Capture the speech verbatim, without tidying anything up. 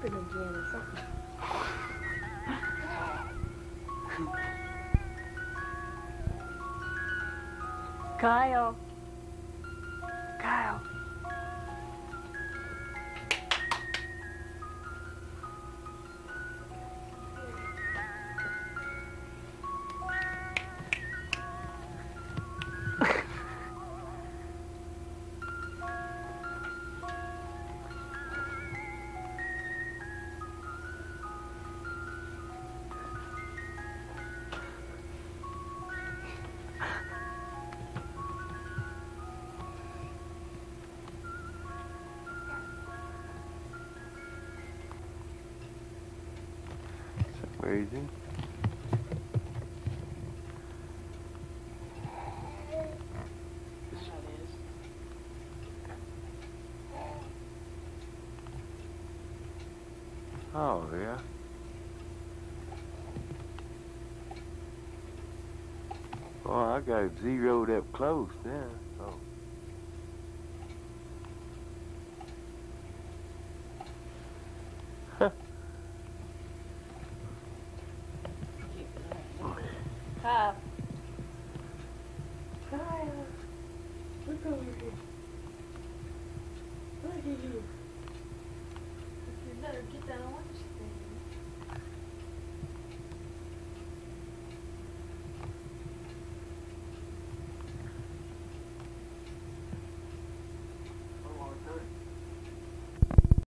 sleeping again or something. Kyle. Kyle. Where is he? Oh, yeah. Well, I got it zeroed up close now. So. Kyle. Kyle. Look over here. Look at you.